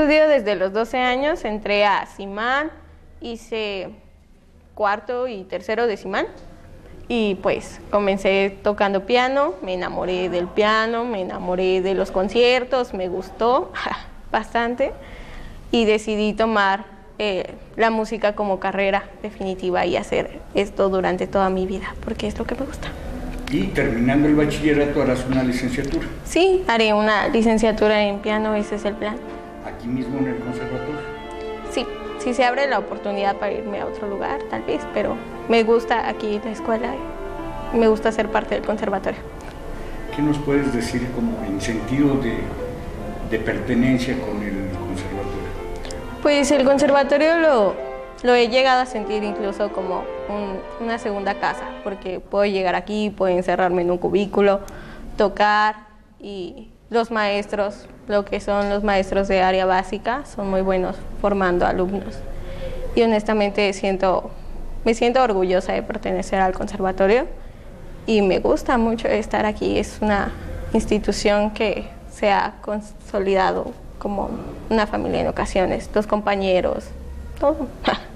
estudio desde los 12 años, entré a Simán, hice cuarto y tercero de Simán y pues comencé tocando piano, me enamoré del piano, me enamoré de los conciertos, me gustó bastante y decidí tomar la música como carrera definitiva y hacer esto durante toda mi vida porque es lo que me gusta. Y terminando el bachillerato harás una licenciatura. Sí, haré una licenciatura en piano, ese es el plan. ¿Aquí mismo en el conservatorio? Sí, sí se abre la oportunidad para irme a otro lugar, tal vez, pero me gusta aquí la escuela y me gusta ser parte del conservatorio. ¿Qué nos puedes decir como en sentido de pertenencia con el conservatorio? Pues el conservatorio lo he llegado a sentir incluso como una segunda casa, porque puedo llegar aquí, puedo encerrarme en un cubículo, tocar y los maestros, lo que son los maestros de área básica, son muy buenos formando alumnos. Y honestamente me siento orgullosa de pertenecer al conservatorio y me gusta mucho estar aquí. Es una institución que se ha consolidado como una familia en ocasiones, los compañeros, todo.